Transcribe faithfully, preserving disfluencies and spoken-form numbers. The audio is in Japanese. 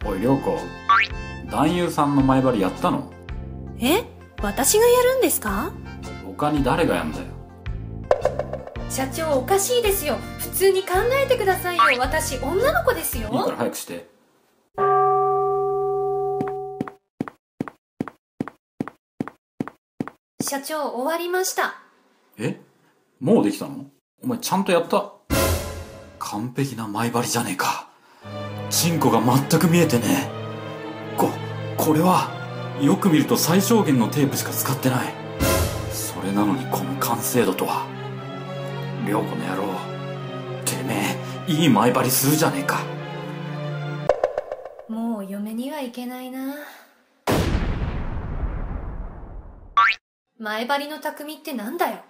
おい涼子、男優さんの前張りやったの？ え、私がやるんですか？ 他に誰がやんだよ。 社長、おかしいですよ。普通に考えてくださいよ。私女の子ですよ。 いいから早くして。 社長、終わりました。 え、もうできたの？お前ちゃんとやった？完璧な前張りじゃねえか。チンコが全く見えてねえ。こ、これはよく見ると最小限のテープしか使ってない。それなのにこの完成度とは。涼子の野郎、てめえいい前張りするじゃねえか。 もう嫁には行けないな。前張りの匠ってなんだよ。